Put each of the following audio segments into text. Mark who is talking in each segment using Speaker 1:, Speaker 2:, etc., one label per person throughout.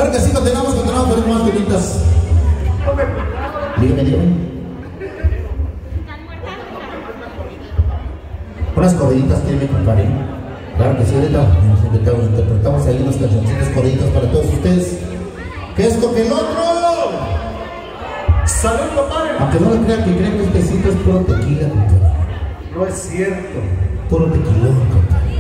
Speaker 1: Claro que sí, continuamos con más temitas. Dígame. Unas corriditas que me compadre. Claro que sí, ahorita interpretamos ahí unas cancioncitas corriditas para todos ustedes. ¿Qué es esto que el otro?
Speaker 2: ¡Salud, compadre!
Speaker 1: Aunque no lo crean, que creen que este besito es puro tequila, compadre.
Speaker 2: No es cierto.
Speaker 1: Puro tequilón, compadre.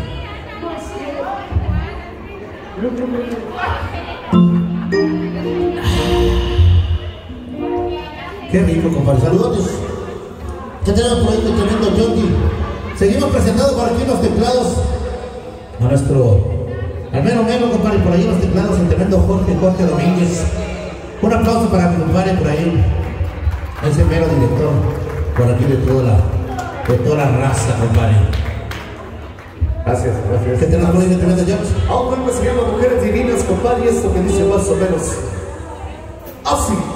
Speaker 1: Qué rico, compadre. Saludos. ¿Qué tenemos por ahí de tremendo Johnny? Seguimos presentando por aquí los teclados a nuestro al mero, compadre, por ahí los teclados, el tremendo Jorge Domínguez. Un aplauso para mi compadre por ahí, ese mero director, por aquí de toda la raza, compadre.
Speaker 2: Gracias.
Speaker 1: ¿Qué tenemos por ahí de tremendo Johnny?
Speaker 2: Aún se llama Mujeres Divinas, compadre, y esto que dice más o menos así.